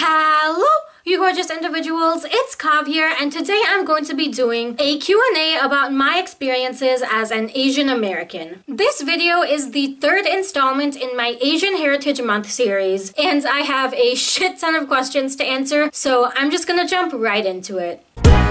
Hello, you gorgeous individuals, it's Kav here, and today I'm going to be doing a Q&A about my experiences as an Asian American. This video is the third installment in my Asian Heritage Month series, and I have a shit ton of questions to answer, so I'm just gonna jump right into it.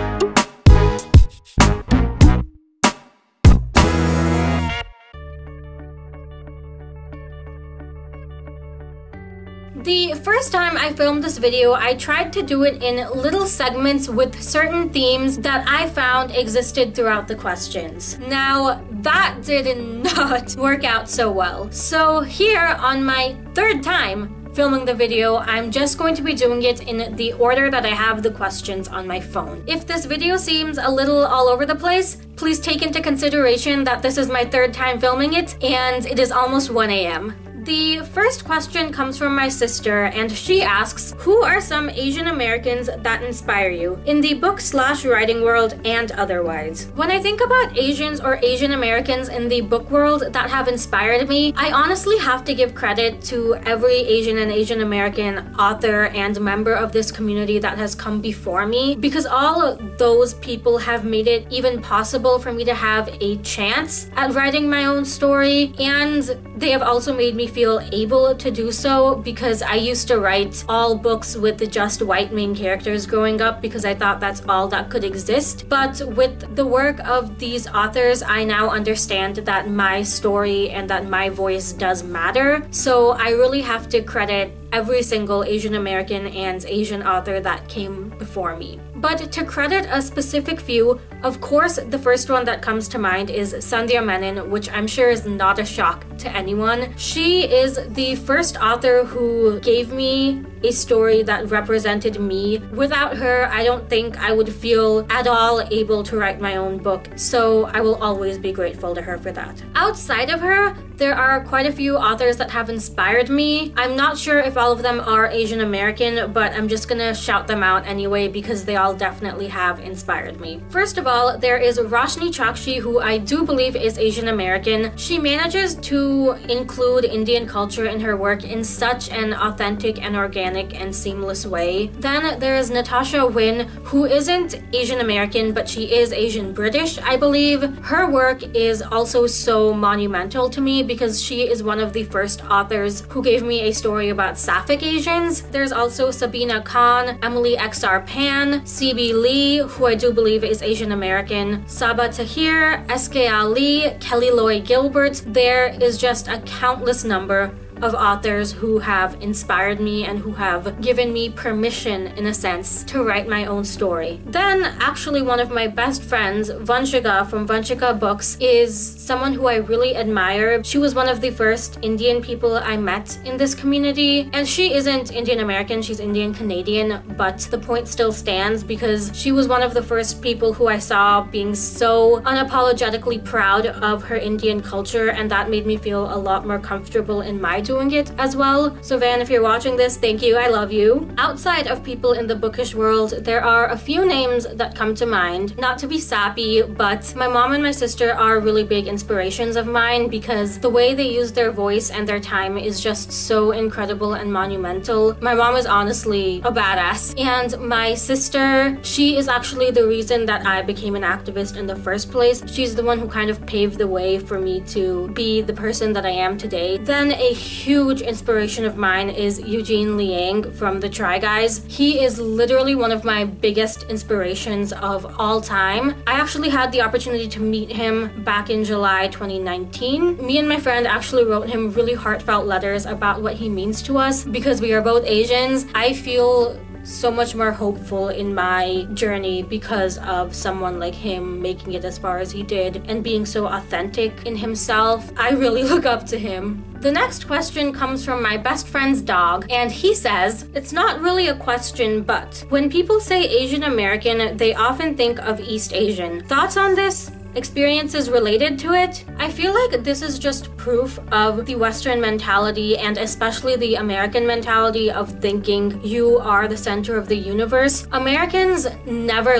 The first time I filmed this video, I tried to do it in little segments with certain themes that I found existed throughout the questions. Now, that did not work out so well. So here, on my third time filming the video, I'm just going to be doing it in the order that I have the questions on my phone. If this video seems a little all over the place, please take into consideration that this is my third time filming it, and it is almost 1 a.m. The first question comes from my sister, and she asks, who are some Asian Americans that inspire you in the book/writing world and otherwise? When I think about Asians or Asian Americans in the book world that have inspired me, I honestly have to give credit to every Asian and Asian American author and member of this community that has come before me, because all of those people have made it even possible for me to have a chance at writing my own story, and they have also made me feel able to do so, because I used to write all books with just white main characters growing up because I thought that's all that could exist. But with the work of these authors, I now understand that my story and that my voice does matter. So I really have to credit every single Asian American and Asian author that came before me. But to credit a specific few, of course, the first one that comes to mind is Sandhya Menon, which I'm sure is not a shock to anyone. She is the first author who gave me a story that represented me. Without her, I don't think I would feel at all able to write my own book, so I will always be grateful to her for that. Outside of her, there are quite a few authors that have inspired me. I'm not sure if all of them are Asian American, but I'm just gonna shout them out anyway because they all definitely have inspired me. First of all, there is Roshni Chokshi, who I do believe is Asian American. She manages to include Indian culture in her work in such an authentic and organic and seamless way. Then there is Natasha Wynn, who isn't Asian American, but she is Asian British, I believe. Her work is also so monumental to me because she is one of the first authors who gave me a story about Sapphic Asians. There's also Sabina Khan, Emily X.R. Pan, C.B. Lee, who I do believe is Asian American, Saba Tahir, S.K. Ali, Kelly Loy Gilbert. There is just a countless number of authors who have inspired me and who have given me permission, in a sense, to write my own story. Then, actually, one of my best friends, Vanshika from Vanshika Books, is someone who I really admire. She was one of the first Indian people I met in this community, and she isn't Indian American, she's Indian Canadian, but the point still stands because she was one of the first people who I saw being so unapologetically proud of her Indian culture, and that made me feel a lot more comfortable in my doing it as well. So Van, if you're watching this, thank you, I love you. Outside of people in the bookish world, there are a few names that come to mind. Not to be sappy, but my mom and my sister are really big inspirations of mine because the way they use their voice and their time is just so incredible and monumental. My mom is honestly a badass, and my sister, she is actually the reason that I became an activist in the first place. She's the one who kind of paved the way for me to be the person that I am today. Then a huge inspiration of mine is Eugene Liang from the Try Guys. He is literally one of my biggest inspirations of all time. I actually had the opportunity to meet him back in July 2019. Me and my friend actually wrote him really heartfelt letters about what he means to us because we are both Asians. I feel so much more hopeful in my journey because of someone like him making it as far as he did and being so authentic in himself. I really look up to him. The next question comes from my best friend's dog, and he says, it's not really a question, but when people say Asian American, they often think of East Asian. Thoughts on this? Experiences related to it? I feel like this is just proof of the Western mentality, and especially the American mentality of thinking you are the center of the universe. Americans never look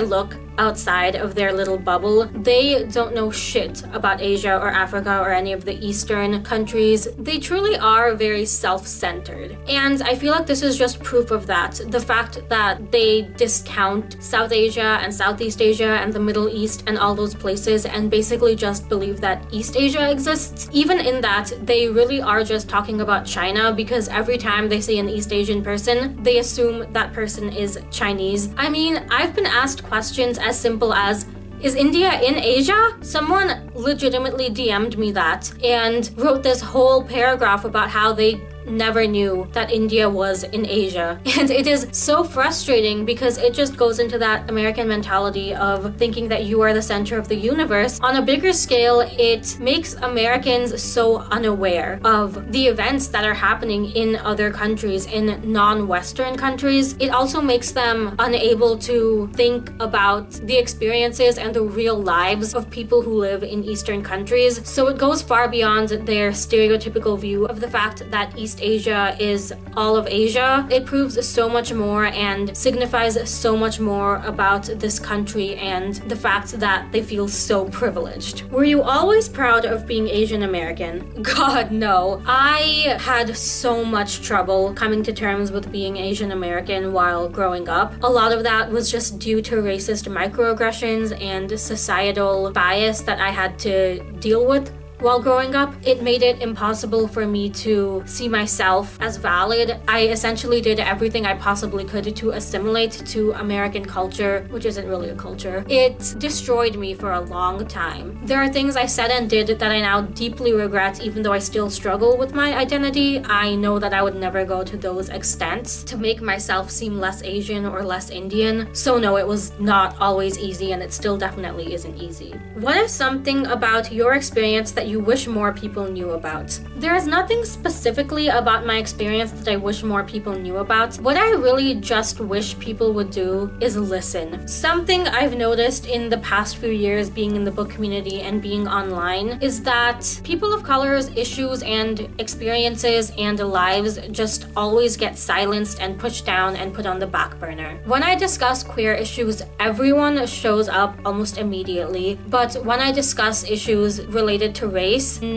outside of their little bubble. They don't know shit about Asia or Africa or any of the Eastern countries. They truly are very self-centered. And I feel like this is just proof of that. The fact that they discount South Asia and Southeast Asia and the Middle East and all those places and basically just believe that East Asia exists. Even in that, they really are just talking about China, because every time they see an East Asian person, they assume that person is Chinese. I mean, I've been asked questions as simple as, is India in Asia? Someone legitimately DM'd me that and wrote this whole paragraph about how they never knew that India was in Asia. And it is so frustrating because it just goes into that American mentality of thinking that you are the center of the universe. On a bigger scale, it makes Americans so unaware of the events that are happening in other countries, in non-Western countries. It also makes them unable to think about the experiences and the real lives of people who live in Eastern countries. So it goes far beyond their stereotypical view of the fact that East Asia is all of Asia. It proves so much more and signifies so much more about this country and the fact that they feel so privileged. Were you always proud of being Asian American? God, no. I had so much trouble coming to terms with being Asian American while growing up. A lot of that was just due to racist microaggressions and societal bias that I had to deal with. While growing up, it made it impossible for me to see myself as valid. I essentially did everything I possibly could to assimilate to American culture, which isn't really a culture. It destroyed me for a long time. There are things I said and did that I now deeply regret, even though I still struggle with my identity. I know that I would never go to those extents to make myself seem less Asian or less Indian. So no, it was not always easy, and it still definitely isn't easy. What is something about your experience that you wish more people knew about? There is nothing specifically about my experience that I wish more people knew about. What I really just wish people would do is listen. Something I've noticed in the past few years being in the book community and being online is that people of color's issues and experiences and lives just always get silenced and pushed down and put on the back burner. When I discuss queer issues, everyone shows up almost immediately, but when I discuss issues related to race,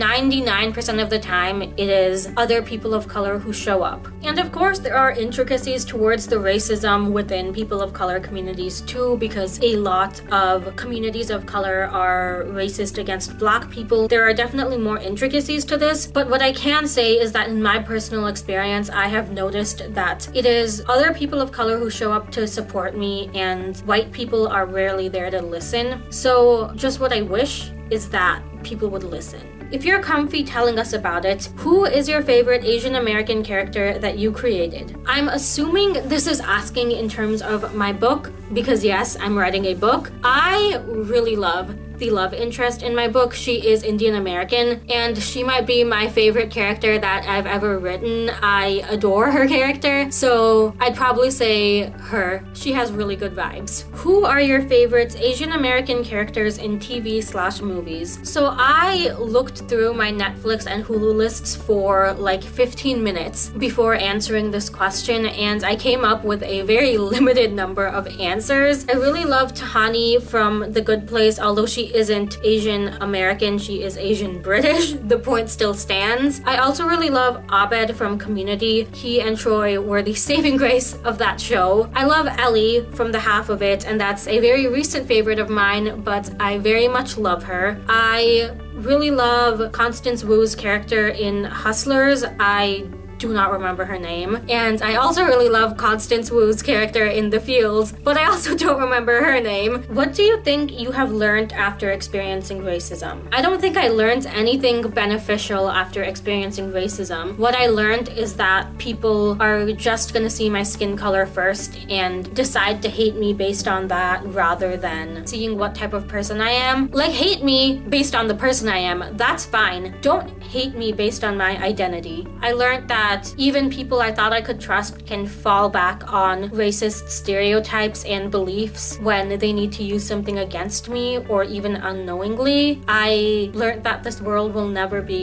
99% of the time it is other people of color who show up. And of course there are intricacies towards the racism within people of color communities too, because a lot of communities of color are racist against Black people. There are definitely more intricacies to this, but what I can say is that in my personal experience, I have noticed that it is other people of color who show up to support me, and white people are rarely there to listen. So just what I wish is that people would listen. If you're comfy telling us about it, who is your favorite Asian American character that you created? I'm assuming this is asking in terms of my book, because yes, I'm writing a book. I really love the love interest in my book. She is Indian American, and she might be my favorite character that I've ever written. I adore her character, so I'd probably say her. She has really good vibes. Who are your favorite Asian American characters in TV/movies? So I looked through my Netflix and Hulu lists for like 15 minutes before answering this question, and I came up with a very limited number of answers. I really love Tahani from The Good Place, although she isn't Asian American, she is Asian British. The point still stands. I also really love Abed from Community. He and Troy were the saving grace of that show. I love Ellie from the half of it, and that's a very recent favorite of mine, but I very much love her. I really love Constance Wu's character in Hustlers. I do not remember her name. And I also really love Constance Wu's character in The Fields, but I also don't remember her name. What do you think you have learned after experiencing racism? I don't think I learned anything beneficial after experiencing racism. What I learned is that people are just gonna see my skin color first and decide to hate me based on that rather than seeing what type of person I am. Like, hate me based on the person I am, that's fine. Don't hate me based on my identity. I learned that even people I thought I could trust can fall back on racist stereotypes and beliefs when they need to use something against me or even unknowingly. I learned that this world will never be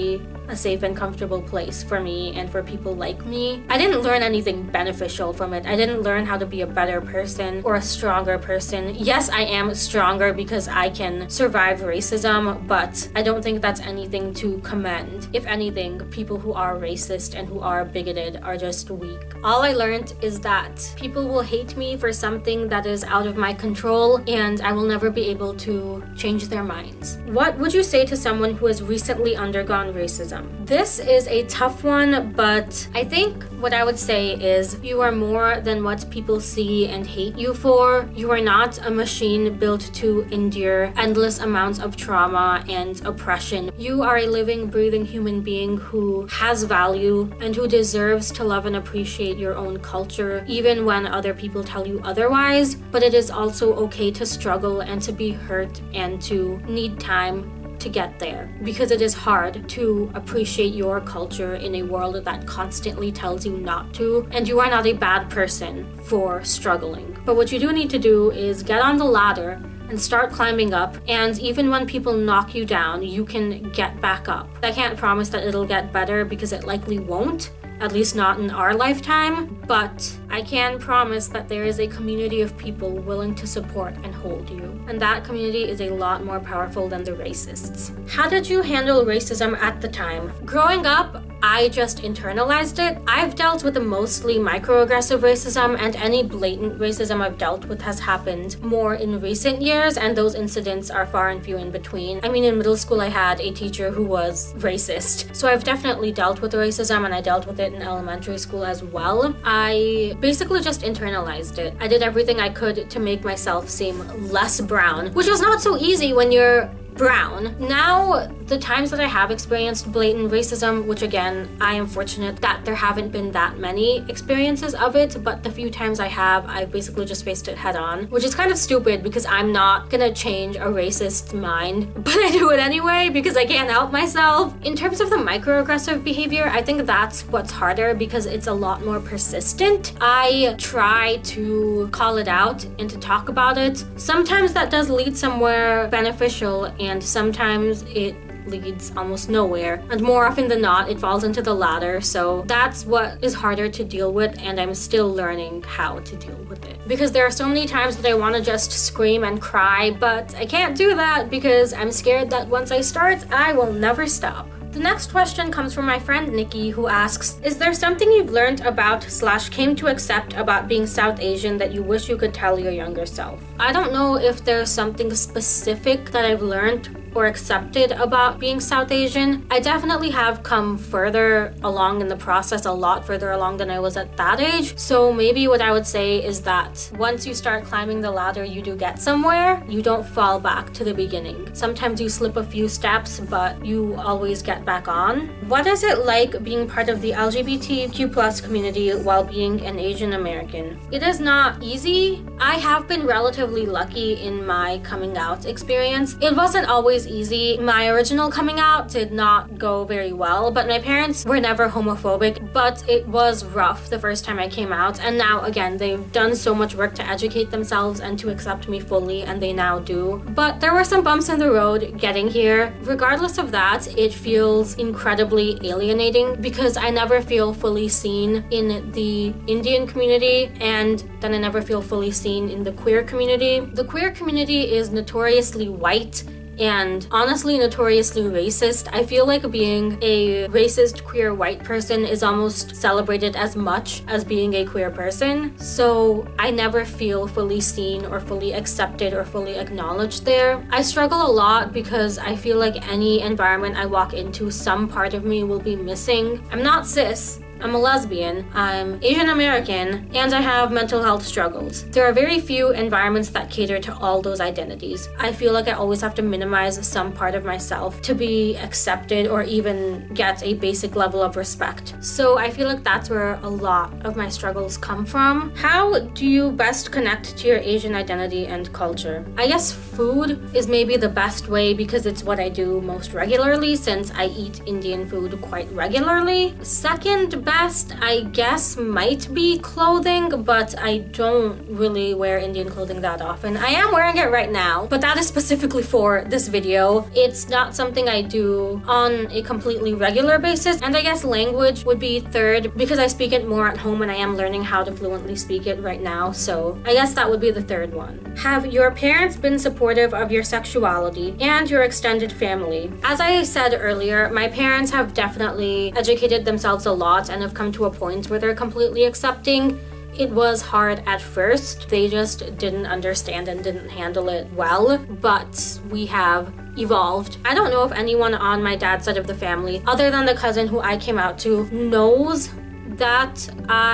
a safe and comfortable place for me and for people like me. I didn't learn anything beneficial from it. I didn't learn how to be a better person or a stronger person. Yes, I am stronger because I can survive racism, but I don't think that's anything to commend. If anything, people who are racist and who are bigoted are just weak. All I learned is that people will hate me for something that is out of my control, and I will never be able to change their minds. What would you say to someone who has recently undergone racism? This is a tough one, but I think what I would say is you are more than what people see and hate you for. You are not a machine built to endure endless amounts of trauma and oppression. You are a living, breathing human being who has value and who deserves to love and appreciate your own culture, even when other people tell you otherwise. But it is also okay to struggle and to be hurt and to need time to get there, because it is hard to appreciate your culture in a world that constantly tells you not to, and you are not a bad person for struggling. But what you do need to do is get on the ladder and start climbing up, and even when people knock you down, you can get back up. I can't promise that it'll get better because it likely won't, at least not in our lifetime, but I can promise that there is a community of people willing to support and hold you. And that community is a lot more powerful than the racists. How did you handle racism at the time? Growing up, I just internalized it. I've dealt with the mostly microaggressive racism, and any blatant racism I've dealt with has happened more in recent years, and those incidents are far and few in between. I mean, in middle school I had a teacher who was racist, so I've definitely dealt with the racism, and I dealt with it in elementary school as well. I basically just internalized it. I did everything I could to make myself seem less brown, which was not so easy when you're brown. Now, the times that I have experienced blatant racism, which again, I am fortunate that there haven't been that many experiences of it, but the few times I have, I've basically just faced it head on, which is kind of stupid because I'm not gonna change a racist mind, but I do it anyway because I can't help myself. In terms of the microaggressive behavior, I think that's what's harder because it's a lot more persistent. I try to call it out and to talk about it. Sometimes that does lead somewhere beneficial, and sometimes it leads almost nowhere, and more often than not it falls into the latter. So that's what is harder to deal with, and I'm still learning how to deal with it, because there are so many times that I want to just scream and cry, but I can't do that because I'm scared that once I start, I will never stop. The next question comes from my friend Nikki, who asks, is there something you've learned about / came to accept about being South Asian that you wish you could tell your younger self? I don't know if there's something specific that I've learned or accepted about being South Asian. I definitely have come further along in the process, a lot further along than I was at that age. So maybe what I would say is that once you start climbing the ladder, you do get somewhere. You don't fall back to the beginning. Sometimes you slip a few steps, but you always get back on. What is it like being part of the LGBTQ+ community while being an Asian American? It is not easy. I have been relatively lucky in my coming out experience. It wasn't always easy. My original coming out did not go very well, but my parents were never homophobic, but it was rough the first time I came out, and now again they've done so much work to educate themselves and to accept me fully, and they now do. But there were some bumps in the road getting here. Regardless of that, it feels incredibly alienating because I never feel fully seen in the Indian community, and then I never feel fully seen in the queer community. The queer community is notoriously white and honestly notoriously racist. I feel like being a racist queer white person is almost celebrated as much as being a queer person. So I never feel fully seen or fully accepted or fully acknowledged there. I struggle a lot because I feel like any environment I walk into, some part of me will be missing. I'm not cis. I'm a lesbian, I'm Asian American, and I have mental health struggles. There are very few environments that cater to all those identities. I feel like I always have to minimize some part of myself to be accepted or even get a basic level of respect. So I feel like that's where a lot of my struggles come from. How do you best connect to your Asian identity and culture? I guess food is maybe the best way because it's what I do most regularly, since I eat Indian food quite regularly. Second best, I guess, might be clothing, but I don't really wear Indian clothing that often. I am wearing it right now, but that is specifically for this video. It's not something I do on a completely regular basis. And I guess language would be third because I speak it more at home and I am learning how to fluently speak it right now. So I guess that would be the third one. Have your parents been supportive of your sexuality and your extended family? As I said earlier, my parents have definitely educated themselves a lot and have come to a point where they're completely accepting. It was hard at first. They just didn't understand and didn't handle it well, but we have evolved. I don't know if anyone on my dad's side of the family, other than the cousin who I came out to, knows that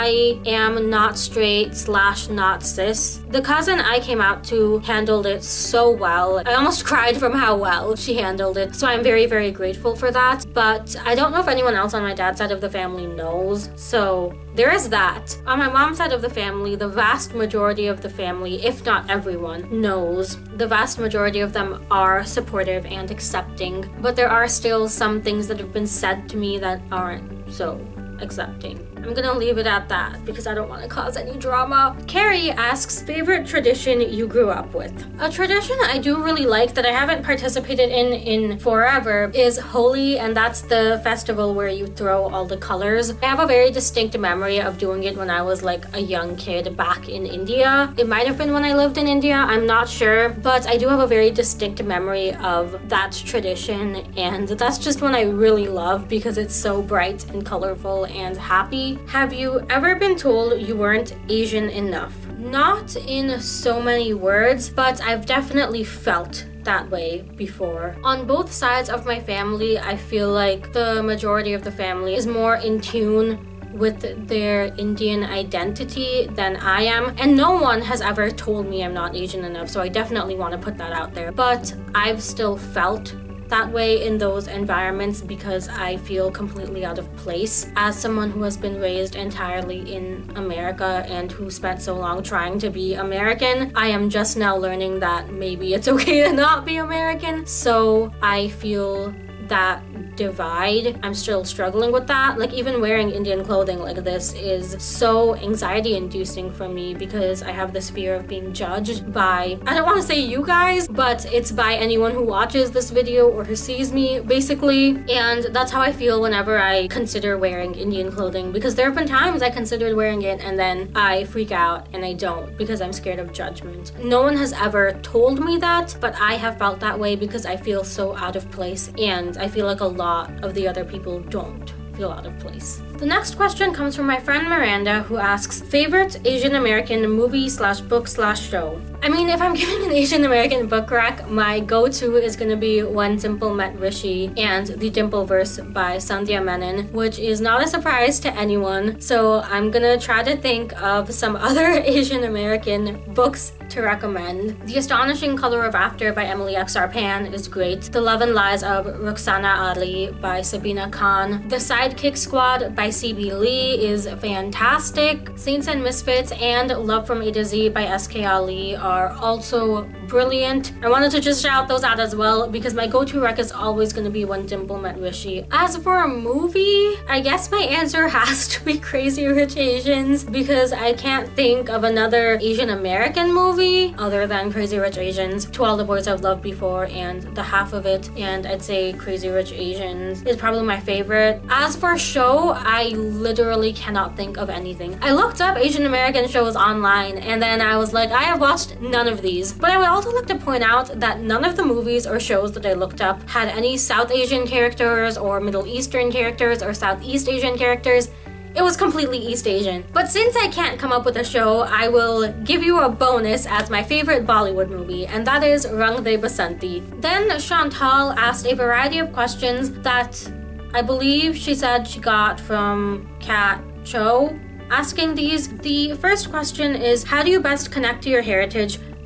I am not straight / not cis. The cousin I came out to handled it so well. I almost cried from how well she handled it. So I'm very, very grateful for that. But I don't know if anyone else on my dad's side of the family knows. So there is that. On my mom's side of the family, the vast majority of the family, if not everyone, knows. The vast majority of them are supportive and accepting. But there are still some things that have been said to me that aren't so accepting. I'm gonna leave it at that because I don't want to cause any drama. Carrie asks, favorite tradition you grew up with? A tradition I do really like that I haven't participated in forever is Holi, and that's the festival where you throw all the colors. I have a very distinct memory of doing it when I was like a young kid back in India. It might have been when I lived in India, I'm not sure, but I do have a very distinct memory of that tradition, and that's just one I really love because it's so bright and colorful and happy. Have you ever been told you weren't Asian enough? Not in so many words, but I've definitely felt that way before. On both sides of my family, I feel like the majority of the family is more in tune with their Indian identity than I am, and no one has ever told me I'm not Asian enough, so I definitely want to put that out there. But I've still felt that way in those environments because I feel completely out of place. As someone who has been raised entirely in America and who spent so long trying to be American, I am just now learning that maybe it's okay to not be American. So I feel that divide. I'm still struggling with that. Like, even wearing Indian clothing like this is so anxiety inducing for me because I have this fear of being judged by, I don't want to say you guys, but it's by anyone who watches this video or who sees me, basically. And that's how I feel whenever I consider wearing Indian clothing, because there have been times I considered wearing it and then I freak out and I don't because I'm scared of judgment. No one has ever told me that, but I have felt that way because I feel so out of place, and I feel like a lot of the other people don't feel out of place. The next question comes from my friend Miranda, who asks, favorite Asian American movie / book / show? I mean, if I'm giving an Asian American book rack, my go-to is gonna be When Dimple Met Rishi and The Dimpleverse by Sandhya Menon, which is not a surprise to anyone. So I'm gonna try to think of some other Asian American books to recommend. The Astonishing Color of After by Emily X. Arpan is great. The Love and Lies of Roxana Ali by Sabina Khan. The Sidekick Squad by C.B. Lee is fantastic. Saints and Misfits and Love from A to Z by S.K. Ali are also brilliant. I wanted to just shout those out as well because my go-to rec is always going to be When Dimple Met Rishi. As for a movie, I guess my answer has to be Crazy Rich Asians because I can't think of another Asian American movie other than Crazy Rich Asians, To All the Boys I've Loved Before and The Half of It, and I'd say Crazy Rich Asians is probably my favorite. As for show, I literally cannot think of anything. I looked up Asian American shows online and then I was like, I have watched none of these. But I would also like to point out that none of the movies or shows that I looked up had any South Asian characters or Middle Eastern characters or Southeast Asian characters. It was completely East Asian. But since I can't come up with a show, I will give you a bonus as my favorite Bollywood movie, and that is Rang De Basanti. Then Chantal asked a variety of questions that I believe she said she got from Kat Cho. Asking these, the first question is, how do you best connect to your heritage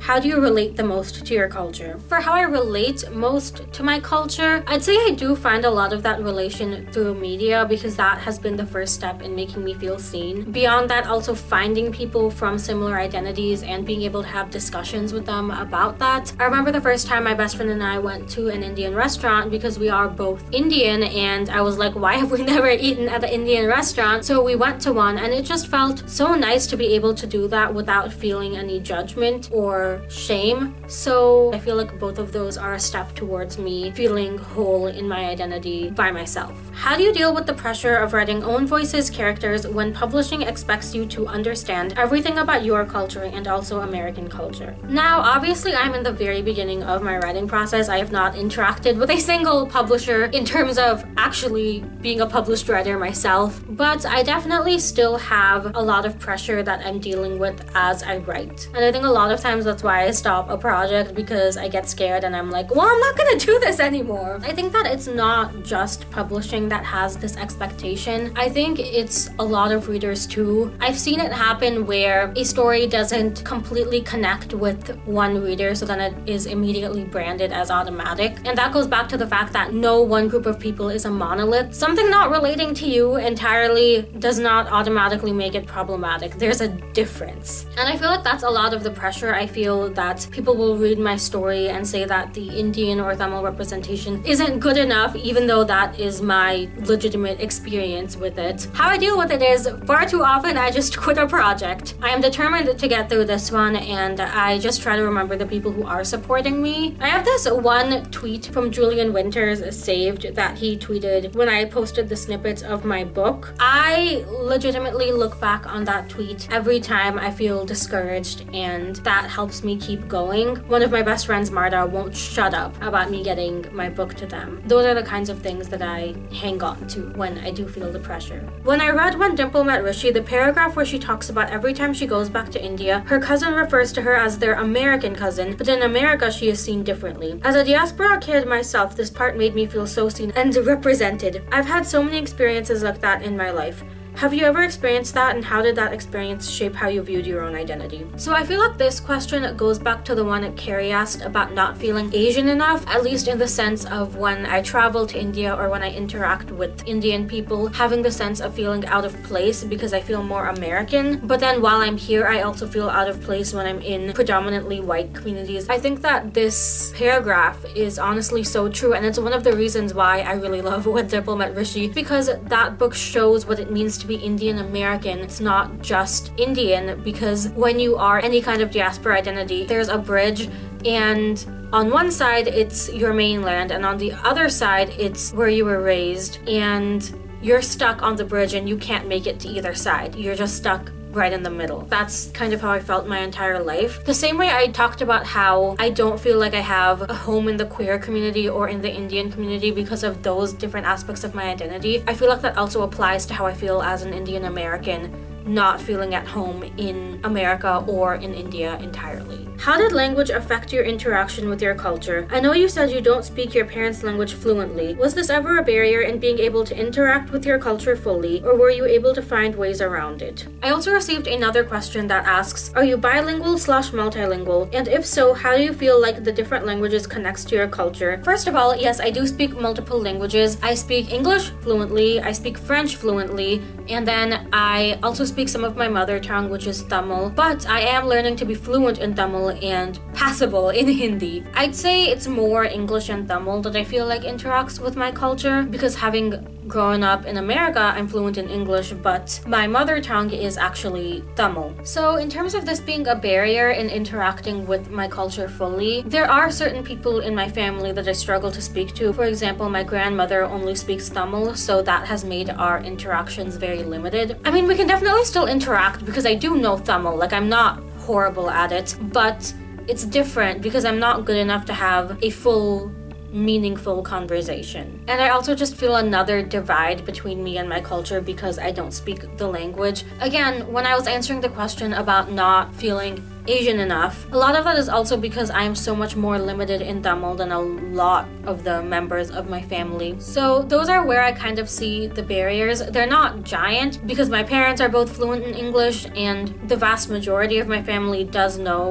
how do you relate the most to your culture? For how I relate most to my culture, I'd say I do find a lot of that relation through media because that has been the first step in making me feel seen. Beyond that, also finding people from similar identities and being able to have discussions with them about that. I remember the first time my best friend and I went to an Indian restaurant because we are both Indian, and I was like, why have we never eaten at an Indian restaurant? So we went to one, and it just felt so nice to be able to do that without feeling any judgment or shame. So I feel like both of those are a step towards me feeling whole in my identity by myself. How do you deal with the pressure of writing own voices characters when publishing expects you to understand everything about your culture and also American culture? Now, obviously, I'm in the very beginning of my writing process. I have not interacted with a single publisher in terms of actually being a published writer myself, but I definitely still have a lot of pressure that I'm dealing with as I write. And I think a lot of times that's why I stop a project, because I get scared and I'm like, well, I'm not gonna do this anymore. I think that it's not just publishing that has this expectation. I think it's a lot of readers too. I've seen it happen where a story doesn't completely connect with one reader, so then it is immediately branded as automatic. And that goes back to the fact that no one group of people is a monolith. Something not relating to you entirely does not automatically make it problematic. There's a difference. And I feel like that's a lot of the pressure. I feel that people will read my story and say that the Indian or Tamil representation isn't good enough, even though that is my legitimate experience with it. How I deal with it is, far too often I just quit a project. I am determined to get through this one, and I just try to remember the people who are supporting me. I have this one tweet from Julian Winters saved that he tweeted when I posted the snippets of my book. I legitimately look back on that tweet every time I feel discouraged, and that helps me keep going. One of my best friends, Marta, won't shut up about me getting my book to them. Those are the kinds of things that I hang on to when I do feel the pressure. When I read When Dimple Met Rishi, the paragraph where she talks about every time she goes back to India, her cousin refers to her as their American cousin, but in America she is seen differently. As a diaspora kid myself, this part made me feel so seen and represented. I've had so many experiences like that in my life. Have you ever experienced that, and how did that experience shape how you viewed your own identity? So I feel like this question goes back to the one that Carrie asked about not feeling Asian enough, at least in the sense of when I travel to India or when I interact with Indian people, having the sense of feeling out of place because I feel more American. But then while I'm here, I also feel out of place when I'm in predominantly white communities. I think that this paragraph is honestly so true, and it's one of the reasons why I really love When Dimple Met Rishi, because that book shows what it means to be Indian American. It's not just Indian, because when you are any kind of diaspora identity, there's a bridge, and on one side it's your mainland, and on the other side it's where you were raised, and you're stuck on the bridge and you can't make it to either side. You're just stuck right in the middle. That's kind of how I felt my entire life. The same way I talked about how I don't feel like I have a home in the queer community or in the Indian community because of those different aspects of my identity, I feel like that also applies to how I feel as an Indian American, not feeling at home in America or in India entirely. How did language affect your interaction with your culture? I know you said you don't speak your parents' language fluently. Was this ever a barrier in being able to interact with your culture fully, or were you able to find ways around it? I also received another question that asks, are you bilingual/multilingual? And if so, how do you feel like the different languages connects to your culture? First of all, yes, I do speak multiple languages. I speak English fluently, I speak French fluently, and then I also speak some of my mother tongue, which is Tamil, but I am learning to be fluent in Tamil and passable in Hindi. I'd say it's more English and Tamil that I feel like interacts with my culture, because having grown up in America, I'm fluent in English, but my mother tongue is actually Tamil. So in terms of this being a barrier in interacting with my culture fully, there are certain people in my family that I struggle to speak to. For example, my grandmother only speaks Tamil, so that has made our interactions very limited. I mean, we can definitely still interact because I do know Tamil, like I'm not horrible at it, but it's different because I'm not good enough to have a full meaningful conversation. And I also just feel another divide between me and my culture because I don't speak the language. Again, when I was answering the question about not feeling Asian enough, a lot of that is also because I am so much more limited in Tamil than a lot of the members of my family. So those are where I kind of see the barriers. They're not giant because my parents are both fluent in English and the vast majority of my family does know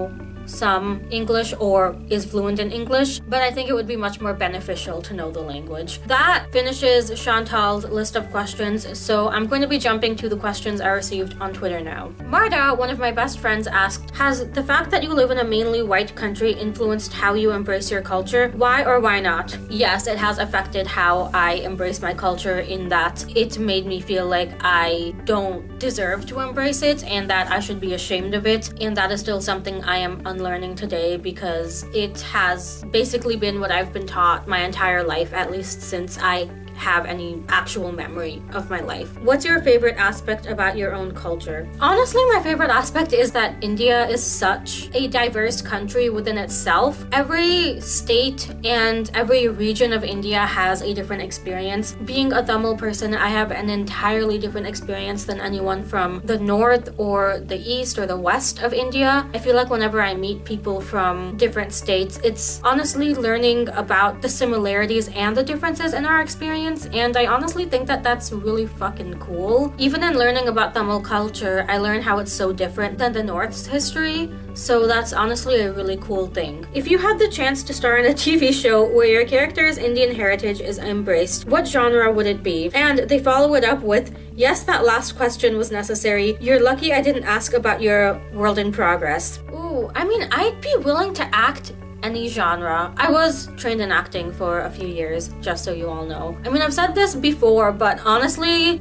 some English or is fluent in English, but I think it would be much more beneficial to know the language. That finishes Chantal's list of questions, so I'm going to be jumping to the questions I received on Twitter now. Marta, one of my best friends, asked, has the fact that you live in a mainly white country influenced how you embrace your culture? Why or why not? Yes, it has affected how I embrace my culture in that it made me feel like I don't deserve to embrace it and that I should be ashamed of it, and that is still something I am unlearning today because it has basically been what I've been taught my entire life, at least since I have any actual memory of my life. What's your favorite aspect about your own culture? Honestly, my favorite aspect is that India is such a diverse country within itself. Every state and every region of India has a different experience. Being a Tamil person, I have an entirely different experience than anyone from the north or the east or the west of India. I feel like whenever I meet people from different states, it's honestly learning about the similarities and the differences in our experience, and I honestly think that that's really fucking cool. Even in learning about Tamil culture, I learned how it's so different than the North's history, so that's honestly a really cool thing. If you had the chance to star in a TV show where your character's Indian heritage is embraced, what genre would it be? And they follow it up with, yes, that last question was necessary. You're lucky I didn't ask about your world in progress. Ooh, I mean, I'd be willing to act any genre. I was trained in acting for a few years, just so you all know. I mean, I've said this before, but honestly,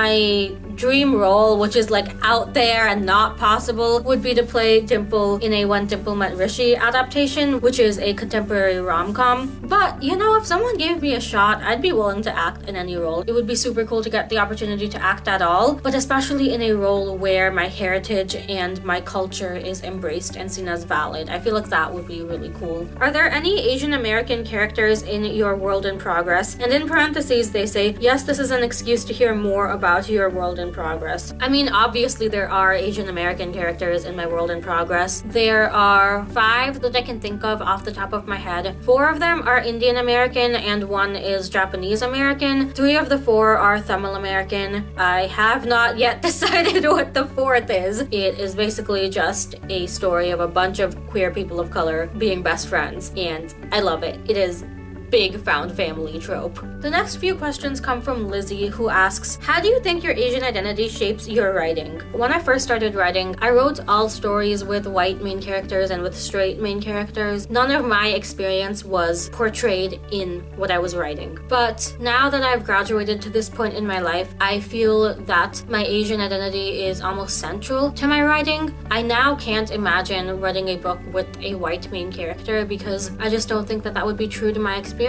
my dream role, which is like out there and not possible, would be to play Dimple in a When Dimple Met Rishi adaptation, which is a contemporary rom-com. But, you know, if someone gave me a shot, I'd be willing to act in any role. It would be super cool to get the opportunity to act at all, but especially in a role where my heritage and my culture is embraced and seen as valid. I feel like that would be really cool. Are there any Asian American characters in your world in progress? And in parentheses, they say, yes, this is an excuse to hear more about your world in progress. I mean, obviously there are Asian American characters in my world in progress. There are 5 that I can think of off the top of my head. 4 of them are Indian American and 1 is Japanese American. 3 of the 4 are Tamil American. I have not yet decided what the 4th is. It is basically just a story of a bunch of queer people of color being best friends, and I love it. It is big found family trope. The next few questions come from Lizzie, who asks, how do you think your Asian identity shapes your writing? When I first started writing, I wrote all stories with white main characters and with straight main characters. None of my experience was portrayed in what I was writing. But now that I've graduated to this point in my life, I feel that my Asian identity is almost central to my writing. I now can't imagine writing a book with a white main character because I just don't think that that would be true to my experience.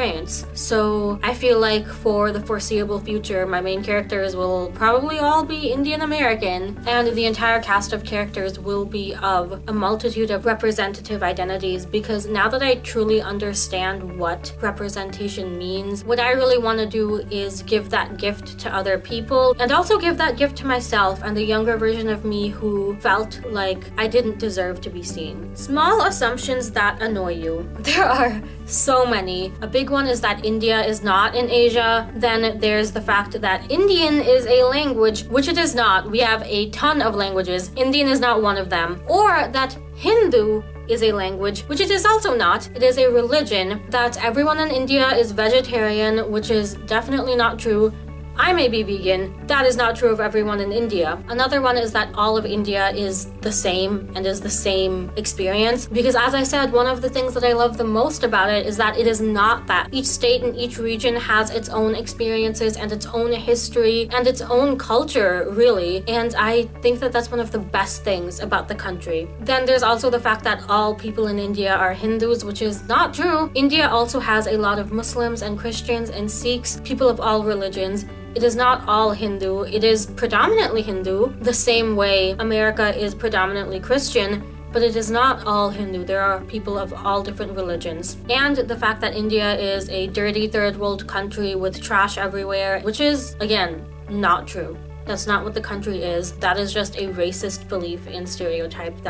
So I feel like for the foreseeable future, my main characters will probably all be Indian American, and the entire cast of characters will be of a multitude of representative identities, because now that I truly understand what representation means, what I really want to do is give that gift to other people, and also give that gift to myself and the younger version of me who felt like I didn't deserve to be seen. Small assumptions that annoy you. There are so many. A big one is that India is not in Asia. Then there's the fact that Indian is a language, which it is not. We have a ton of languages. Indian is not one of them. Or that Hindu is a language, which it is also not. It is a religion. That everyone in India is vegetarian, which is definitely not true. I may be vegan. That is not true of everyone in India. Another one is that all of India is the same and is the same experience. Because as I said, one of the things that I love the most about it is that it is not that. Each state and each region has its own experiences and its own history and its own culture, really. And I think that that's one of the best things about the country. Then there's also the fact that all people in India are Hindus, which is not true. India also has a lot of Muslims and Christians and Sikhs, people of all religions. It is not all Hindu. It is predominantly Hindu, the same way America is predominantly Christian, but it is not all Hindu. There are people of all different religions. And the fact that India is a dirty third world country with trash everywhere, which is, again, not true. That's not what the country is. That is just a racist belief and stereotype that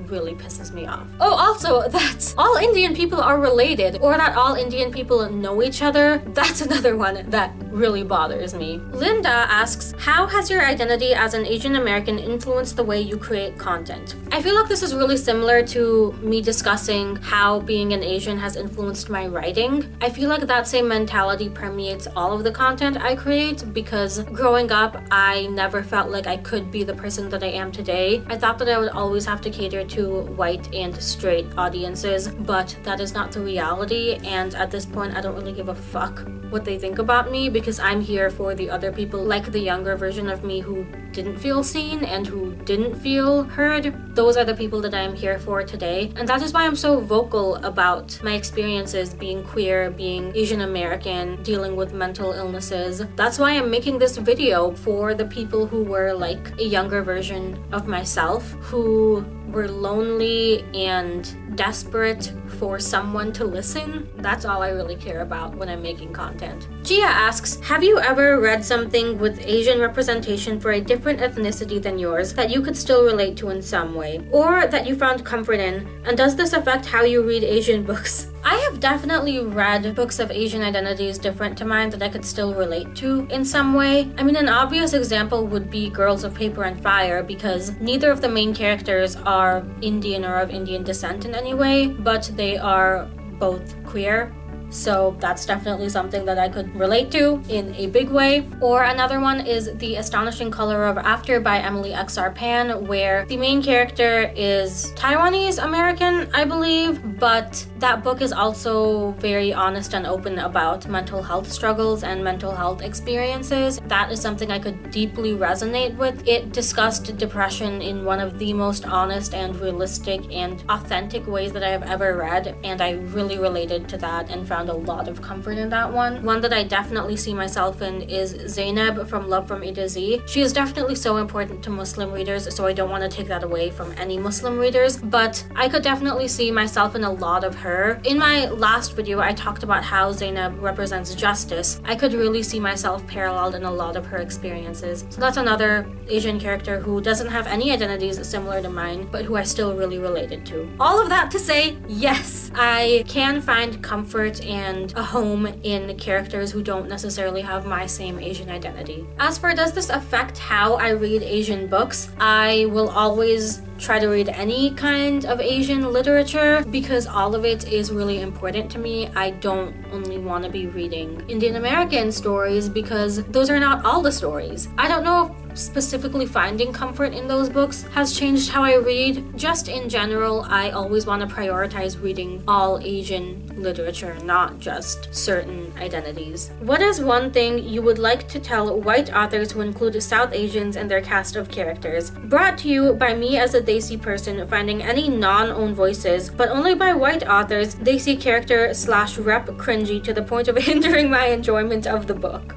really pisses me off. Oh, also, that all Indian people are related, or that all Indian people know each other. That's another one that really bothers me. Linda asks, how has your identity as an Asian American influenced the way you create content? I feel like this is really similar to me discussing how being an Asian has influenced my writing. I feel like that same mentality permeates all of the content I create, because growing up, I never felt like I could be the person that I am today. I thought that I would always have to cater to white and straight audiences, but that is not the reality, and at this point I don't really give a fuck what they think about me, because I'm here for the other people, like the younger version of me who didn't feel seen and who didn't feel heard. Those are the people that I'm here for today, and that is why I'm so vocal about my experiences being queer, being Asian American, dealing with mental illnesses. That's why I'm making this video for the people who were like a younger version of myself, who were lonely and desperate for someone to listen. That's all I really care about when I'm making content. Gia asks, have you ever read something with Asian representation for a different ethnicity than yours that you could still relate to in some way, or that you found comfort in, and does this affect how you read Asian books? I have definitely read books of Asian identities different to mine that I could still relate to in some way. I mean, an obvious example would be Girls of Paper and Fire, because neither of the main characters are Indian or of Indian descent in any way, but they are both queer. So that's definitely something that I could relate to in a big way. Or another one is The Astonishing Color of After by Emily X.R. Pan, where the main character is Taiwanese American, I believe, but that book is also very honest and open about mental health struggles and mental health experiences. That is something I could deeply resonate with. It discussed depression in one of the most honest and realistic and authentic ways that I have ever read, and I really related to that and found a lot of comfort in that one. One that I definitely see myself in is Zainab from Love from A to Z. She is definitely so important to Muslim readers, so I don't want to take that away from any Muslim readers, but I could definitely see myself in a lot of her. In my last video, I talked about how Zainab represents justice. I could really see myself paralleled in a lot of her experiences. So that's another Asian character who doesn't have any identities similar to mine, but who I still really related to. All of that to say, yes, I can find comfort and a home in characters who don't necessarily have my same Asian identity. As for does this affect how I read Asian books, I will always try to read any kind of Asian literature because all of it is really important to me. I don't only want to be reading Indian American stories because those are not all the stories. I don't know if specifically finding comfort in those books has changed how I read. Just in general, I always want to prioritize reading all Asian literature, not just certain identities. What is one thing you would like to tell white authors who include South Asians in their cast of characters? Brought to you by me as a Desi person finding any non-owned voices, but only by white authors, Desi character / rep cringy to the point of hindering my enjoyment of the book.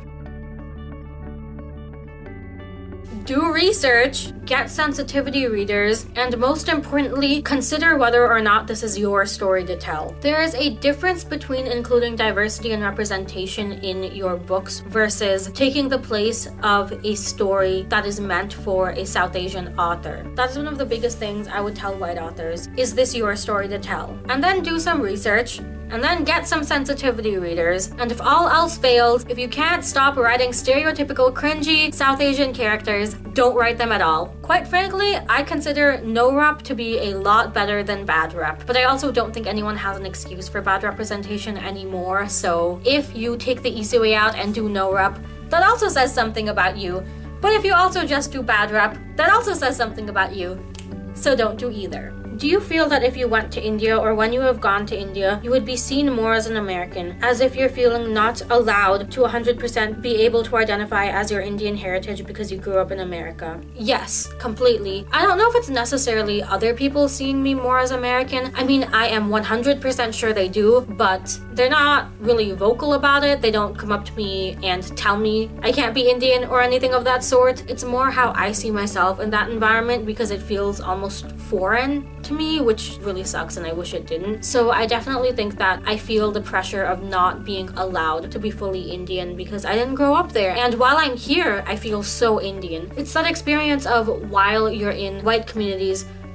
Do research, get sensitivity readers, and most importantly, consider whether or not this is your story to tell. There is a difference between including diversity and representation in your books versus taking the place of a story that is meant for a South Asian author. That's one of the biggest things I would tell white authors. Is this your story to tell? And then do some research, and then get some sensitivity readers. And if all else fails, if you can't stop writing stereotypical cringy South Asian characters, don't write them at all. Quite frankly, I consider no rep to be a lot better than bad rep, but I also don't think anyone has an excuse for bad representation anymore, so if you take the easy way out and do no rep, that also says something about you. But if you also just do bad rep, that also says something about you. So don't do either. Do you feel that if you went to India or when you have gone to India, you would be seen more as an American, as if you're feeling not allowed to 100% be able to identify as your Indian heritage because you grew up in America? Yes, completely. I don't know if it's necessarily other people seeing me more as American. I mean, I am 100% sure they do, but they're not really vocal about it. They don't come up to me and tell me I can't be Indian or anything of that sort. It's more how I see myself in that environment because it feels almost foreign to me, which really sucks and I wish it didn't. So I definitely think that I feel the pressure of not being allowed to be fully Indian because I didn't grow up there. And while I'm here, I feel so Indian. It's that experience of while you're in white communities,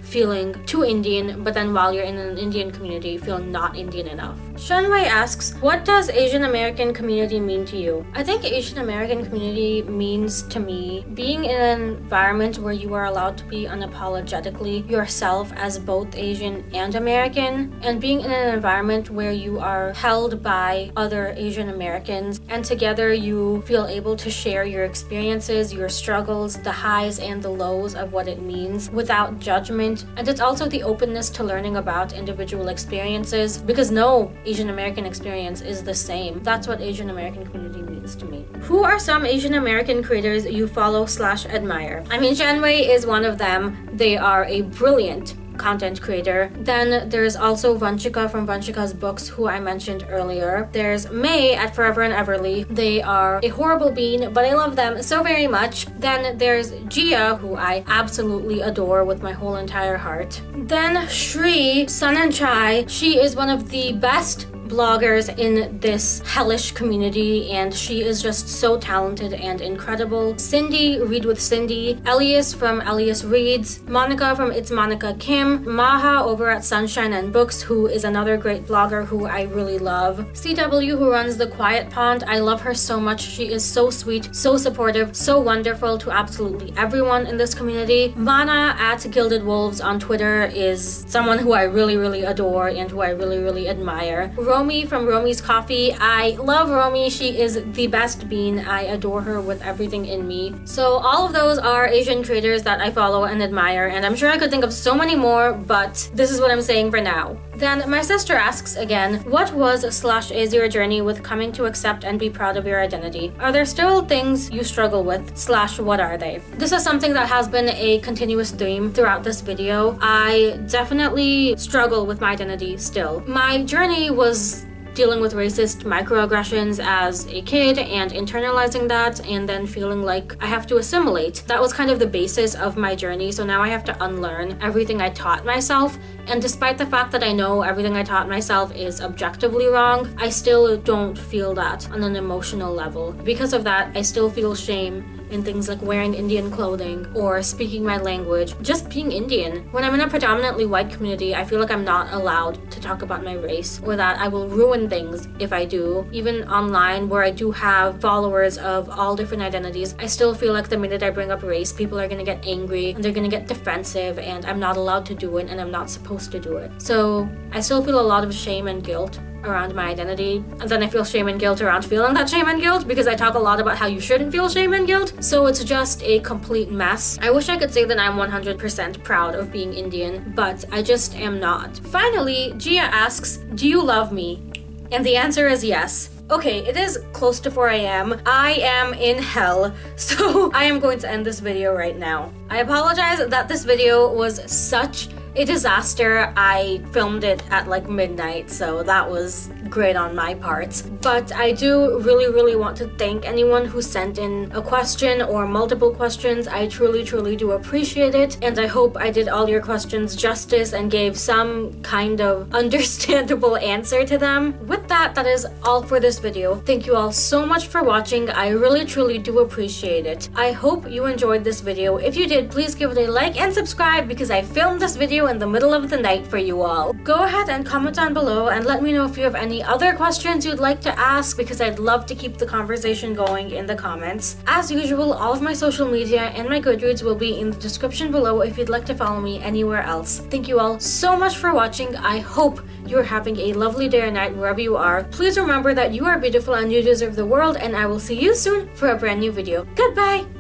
feeling too Indian, but then while you're in an Indian community, feel not Indian enough. Shanwei asks, what does Asian American community mean to you? I think Asian American community means to me being in an environment where you are allowed to be unapologetically yourself as both Asian and American, and being in an environment where you are held by other Asian Americans, and together you feel able to share your experiences, your struggles, the highs and the lows of what it means without judgment. And it's also the openness to learning about individual experiences, because no Asian American experience is the same. That's what Asian American community means to me. Who are some Asian American creators you follow/admire? I mean, Shanwei is one of them. They are a brilliant content creator. Then there's also Vanchika from Vanchika's Books, who I mentioned earlier. There's May at Forever and Everly. They are a horrible bean, but I love them so very much. Then there's Gia, who I absolutely adore with my whole entire heart. Then Shri Sun and Chai. She is one of the best bloggers in this hellish community, and she is just so talented and incredible. Cindy, Read with Cindy, Elias from Elias Reads, Monica from It's Monica Kim, Maha over at Sunshine and Books, who is another great blogger who I really love. CW, who runs The Quiet Pond, I love her so much. She is so sweet, so supportive, so wonderful to absolutely everyone in this community. Mana at Gilded Wolves on Twitter is someone who I really adore and who I really admire. Romy from Romy's Coffee. I love Romy. She is the best bean. I adore her with everything in me. So all of those are Asian creators that I follow and admire, and I'm sure I could think of so many more, but this is what I'm saying for now. Then my sister asks again, what was/is your journey with coming to accept and be proud of your identity? Are there still things you struggle with/what are they? This is something that has been a continuous theme throughout this video. I definitely struggle with my identity still. My journey was dealing with racist microaggressions as a kid and internalizing that, and then feeling like I have to assimilate. That was kind of the basis of my journey, so now I have to unlearn everything I taught myself. And despite the fact that I know everything I taught myself is objectively wrong, I still don't feel that on an emotional level. Because of that, I still feel shame in things like wearing Indian clothing or speaking my language, just being Indian. When I'm in a predominantly white community, I feel like I'm not allowed to talk about my race, or that I will ruin things if I do. Even online, where I do have followers of all different identities, I still feel like the minute I bring up race, people are gonna get angry and they're gonna get defensive, and I'm not allowed to do it and I'm not supposed to do it. So I still feel a lot of shame and guilt around my identity, and then I feel shame and guilt around feeling that shame and guilt, because I talk a lot about how you shouldn't feel shame and guilt, so it's just a complete mess. I wish I could say that I'm 100% proud of being Indian, but I just am not. Finally, Gia asks, do you love me? And the answer is yes. Okay, it is close to 4 a.m. I am in hell, so I am going to end this video right now. I apologize that this video was such a disaster. I filmed it at like midnight, so that was great on my part. But I do really want to thank anyone who sent in a question or multiple questions. I truly do appreciate it, and I hope I did all your questions justice and gave some kind of understandable answer to them. With that, that is all for this video. Thank you all so much for watching. I really truly do appreciate it. I hope you enjoyed this video. If you did, please give it a like and subscribe, because I filmed this video in the middle of the night for you all. Go ahead and comment down below and let me know if you have any other questions you'd like to ask, because I'd love to keep the conversation going in the comments. As usual, all of my social media and my Goodreads will be in the description below if you'd like to follow me anywhere else. Thank you all so much for watching. I hope you're having a lovely day or night wherever you are. Please remember that you are beautiful and you deserve the world, and I will see you soon for a brand new video. Goodbye!